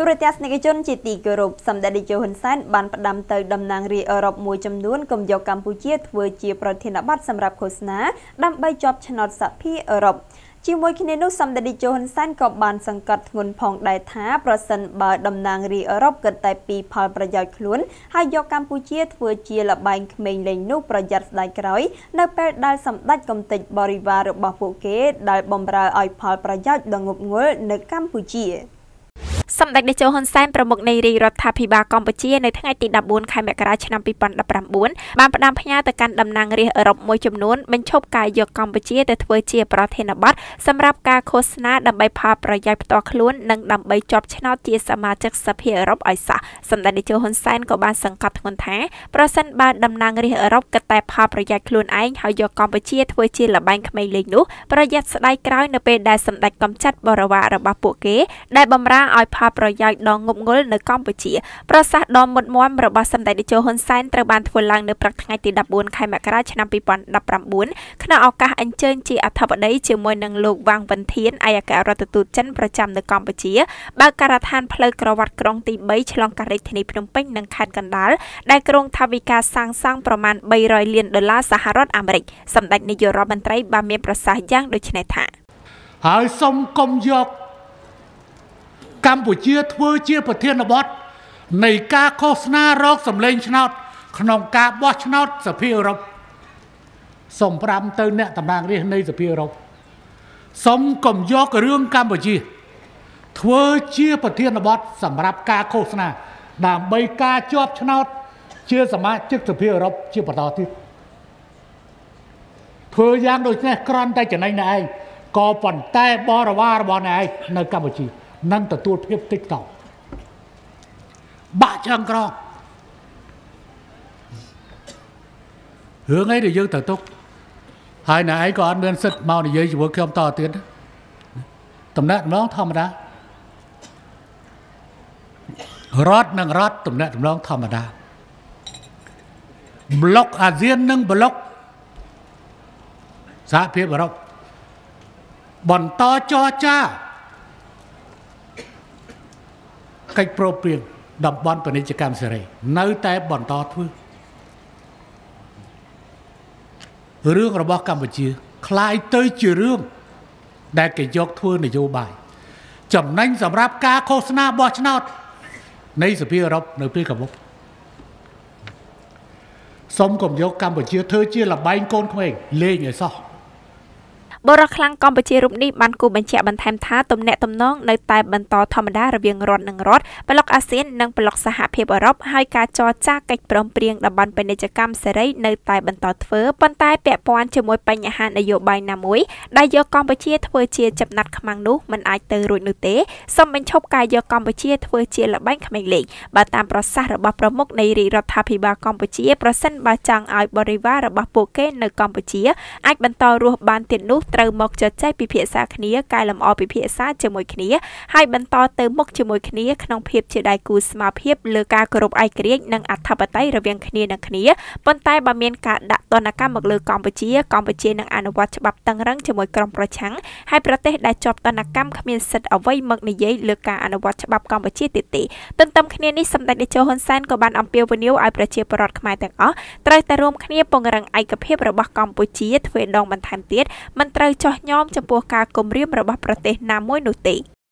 ទូរទស្សនិកជនជាទីគោរពសម្ដេចតេជោហ៊ុនសែនបានផ្ដាំទៅតំណាងរាស្ត្រអឺរ៉ុបមួយចំនួនកុំយកកម្ពុជាធ្វើជាប្រធានបទសម្រាប់ឃោសនាដើម្បីជាប់ឆ្នោតសហភាពអឺរ៉ុបជាមួយគ្នានោះសម្ដេចតេជោហ៊ុនសែនក៏បានសង្កត់ធ្ងន់ផងដែរថាប្រសិនបើតំណាងរាស្ត្រអឺរ៉ុបគិតតែពីផលប្រយោជន៍ខ្លួនហើយយកកម្ពុជាធ្វើជាលបែងក្មេងលេងនោះប្រយ័ត្នស្ដាយក្រោយនៅពេលដែលសម្ដេចកំទេចបរិវាររបស់ពួកគេដែលបំរើឲ្យផលប្រយោជន៍ដ៏ងប់ងល់នៅកម្ពុជាសម្ដេចតេជោហ៊ុនសែនប្រមុខនៃរាជរដ្ឋាភិបាលកម្ពុជានៅថ្ងៃទី14ខែមករាឆ្នាំ2019បានផ្ដាំផ្ញើទៅកាន់តំណាងរាស្ត្រអឺរ៉ុបមួយចំនួនបញ្ឈប់ការយកកម្ពុជាទៅធ្វើជាប្រធានបទសម្រាប់ការឃោសនាដើម្បីផលប្រយោជន៍ផ្ទាល់ខ្លួននិងដើម្បីជាប់ឆ្នោតជាសមាជិកសភាអឺរ៉ុបឲ្យសោះសម្ដេចតេជោហ៊ុនសែនក៏បានសង្កត់ធ្ងន់ថាប្រសិនបើតំណាងរាស្ត្រអឺរ៉ុបគិតតែផលប្រយោជន៍ខ្លួនឯងហើយយកកម្ពុជាធ្វើជាលបែងក្មេងលេងនោះប្រយ័ត្នស្ដាយក្រោយនៅពេលដែលសម្ដេចកំចាត់បរិវាររបស់ពួកគេដែលបំរើឲ្យផលប្រយោជន៍ដ៏ងប់ងល់នៅកម្ពុជាប្រសាសន៍ដ៏មុតមាំរបស់សម្ដេចតេជោហ៊ុនសែនត្រូវបានធ្វើឡើងនៅព្រឹកថ្ងៃទី14ខែមករាឆ្នាំ2019ក្នុងឱកាសអញ្ជើញជាអធិបតីជាមួយនឹងលោកវ៉ាងវិនធានឯកអគ្គរដ្ឋទូតចិនប្រចាំនៅកម្ពុជាបើកការដ្ឋានផ្លូវក្រវ៉ាត់ក្រុងទី3ឆ្លងកាត់រាជធានីភ្នំពេញនិងខេត្តកណ្ដាលដែលក្រុងថាវិការសាងសង់ប្រមាណ$300លានសហរដ្ឋអាមេរិកសម្ដេចនាយករដ្ឋមន្ត្រីបានមានប្រសាសន៍យ៉ាងដូចនេះថាហើយសូមកុំយកកម្ពុជាធ្វើជាប្រធានបទនៃការឃោសនារកសម្លេងឆ្នោតក្នុងការបោះឆ្នោតសភាអឺរ៉ុបសូម5ទៅអ្នកតំណាងរាស្ត្រនៃសភាអឺរ៉ុបសូមកុំយករឿងកម្ពុជាធ្វើជាប្រធានបទសម្រាប់ការឃោសនាដើម្បីការជាប់ឆ្នោតជាសមាជិកសភាអឺរ៉ុបជាបន្តទៀតធ្វើយ៉ាងដូចនេះគ្រាន់តែចំណេញតែឯងក៏ប៉ុន្តែបរិវាររបស់អ្នកឯងនៅកម្ពុជានឹងទទួលភាពតិចតោបាក់ឆ្អឹងក្ររឿងអីដែលយើងទៅទុកហើយអ្នកឯងក៏អត់មានសិទ្ធិមកនិយាយជាមួយខ្ញុំតទៀតតំណែងម្ដងធម្មតារដ្ឋនឹងរដ្ឋតំណែងម្ដងធម្មតាប្លុកអាស៊ាននិងប្លុកសហភាពអឺរ៉ុបបន្តចរចាកិច្ចព្រមព្រៀងតំបន់ពាណិជ្ជកម្មសេរីនៅតែបន្តធ្វើរឿងរបស់កម្ពុជាคล้ายទៅជារឿងដែលគេយកធ្វើនយោបាយចំណេញសម្រាប់ការឃោសនាបោះឆ្នោតនៃសភាអឺរ៉ុបនៅពេលខាងមុខសូមកុំយកកម្ពុជាធ្វើជាលបែងកូនក្មេងលេងឲ្យសោះបរិខ្លាំងកម្ពុជារូបនេះបានគូបញ្ជាក់បន្ថែមថាទំនាក់ទំនងនៅតែបន្តធម្មតារវាងរដ្ឋនិងរដ្ឋប្លុកអាស៊ាននិងប្លុកសហភាពអឺរ៉ុបហើយការចរចាកិច្ចព្រមព្រៀងតំបន់ពាណិជ្ជកម្មសេរីនៅតែបន្តធ្វើប៉ុន្តែពាក់ព័ន្ធជាមួយបញ្ហានយោបាយណាមួយដែលយកកម្ពុជាធ្វើជាចំណាត់ខ្មាំងនោះមិនអាចទៅរួចនោះទេសូមបញ្ឈប់ការយកកម្ពុជាធ្វើជាលបែងក្មេងលេងបើតាមប្រសាសន៍របស់ប្រមុខនៃរាជរដ្ឋាភិបាលកម្ពុជាប្រសិនបើចង់ឲ្យបរិវាររបស់ពួកគេនៅកម្ពុជាអាចបន្តរស់បានទៀតនោះត្រូវមកជជែកពិភាក្សាគ្នាកែលម្អពិភាក្សាជាមួយគ្នាហើយបន្តទៅមុខជាមួយគ្នាក្នុងភាពជាដៃគូស្មារភាពលើការគោរពឯករាជ្យនិងអធិបតេយ្យរវាងគ្នានឹងគ្នាប៉ុន្តែបើមានការដាក់ទណ្ឌកម្មមកលើកម្ពុជានឹងអនុវត្តច្បាប់តឹងរ៉ឹងជាមួយក្រុមប្រឆាំងហើយប្រទេសដែលជាប់ទណ្ឌកម្មគ្មានសិទ្ធិអ្វីមកនិយាយលើការអនុវត្តច្បាប់កម្ពុជាទៀតទេទន្ទឹមគ្នានេះសម្ដេចតេជោហ៊ុនសែនក៏បានអំពាវនាវឲ្យប្រជាពលរដ្ឋខ្មែរទាំងអស់ត្រូវតែរួមគ្នាពង្រឹងឯកភាពរបស់កម្ពុជាទ្វេដងបន្ថែមទៀតមិនត្រូវចោះញោមចំពោះការគំរាមរបស់ប្រទេសណាមួយនោះទេ